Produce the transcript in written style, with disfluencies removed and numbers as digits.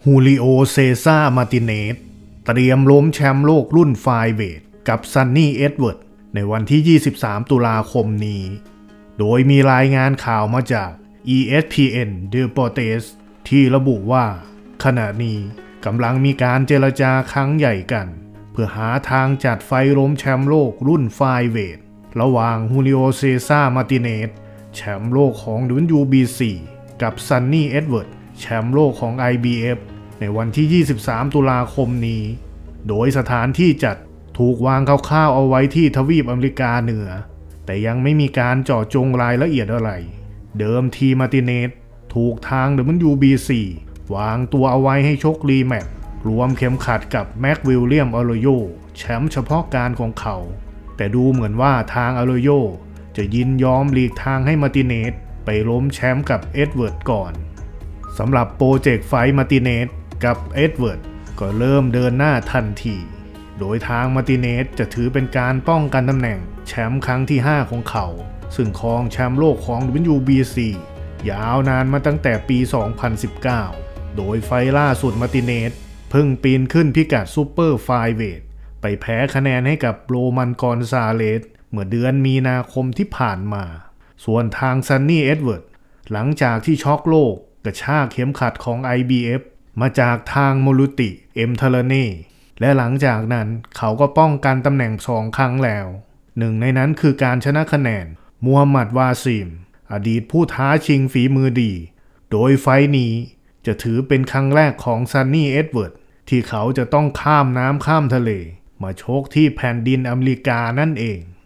ฮูลิโอเซซ่ามาร์ติเนสเตรียมล้มแชมป์โลกรุ่นไฟเวทกับซันนี่เอ็ดเวิร์ดในวันที่ 23 ตุลาคมนี้โดยมีรายงานข่าวมาจาก ESPN Deportes ที่ระบุว่าขณะนี้กำลังมีการเจรจาครั้งใหญ่กันเพื่อหาทางจัดไฟล้มแชมป์โลกรุ่นไฟเวทระหว่างฮูลิโอเซซ่ามาร์ติเนสแชมป์โลกของ WBC กับซันนี่เอ็ดเวิร์ดแชมป์โลกของ IBF ในวันที่ 23 ตุลาคมนี้โดยสถานที่จัดถูกวางคร่าวๆเอาไว้ที่ทวีปอเมริกาเหนือแต่ยังไม่มีการเจาะจงรายละเอียดอะไรเดิมทีมาร์ติเนสถูกทาง WBC วางตัวเอาไว้ให้ชกรีแมตช์รวมเข็มขัดกับแม็กวิลเลียมอโรโยแชมป์เฉพาะการของเขาแต่ดูเหมือนว่าทางอโรโยจะยินยอมหลีกทางให้มาร์ติเนสไปล้มแชมป์กับเอ็ดเวิร์ดก่อนสำหรับโปรเจกต์ไฟท์มาร์ติเนสกับเอ็ดเวิร์ดก็เริ่มเดินหน้าทันทีโดยทางมาร์ติเนสจะถือเป็นการป้องกันตำแหน่งแชมป์ครั้งที่ 5 ของเขาซึ่งครองแชมป์โลกของ WBC ยาวนานมาตั้งแต่ปี 2019 โดยไฟล่าสุดมาร์ติเนสเพิ่งปีนขึ้นพิกัดซูเปอร์ไฟเวทไปแพ้คะแนนให้กับโรมันกอนซาเลสเมื่อเดือนมีนาคมที่ผ่านมาส่วนทางซันนี่เอ็ดเวิร์ดหลังจากที่ช็อกโลกกระชากเข็มขัดของ IBF มาจากทางโมลุติเอ็มทาเลเน่และหลังจากนั้นเขาก็ป้องกันตำแหน่ง2 ครั้งแล้วหนึ่งในนั้นคือการชนะคะแนนมูฮัมหมัดวาซิมอดีตผู้ท้าชิงฝีมือดีโดยไฟท์นี้จะถือเป็นครั้งแรกของซันนี่เอ็ดเวิร์ดที่เขาจะต้องข้ามน้ำข้ามทะเลมาชกที่แผ่นดินอเมริกานั่นเอง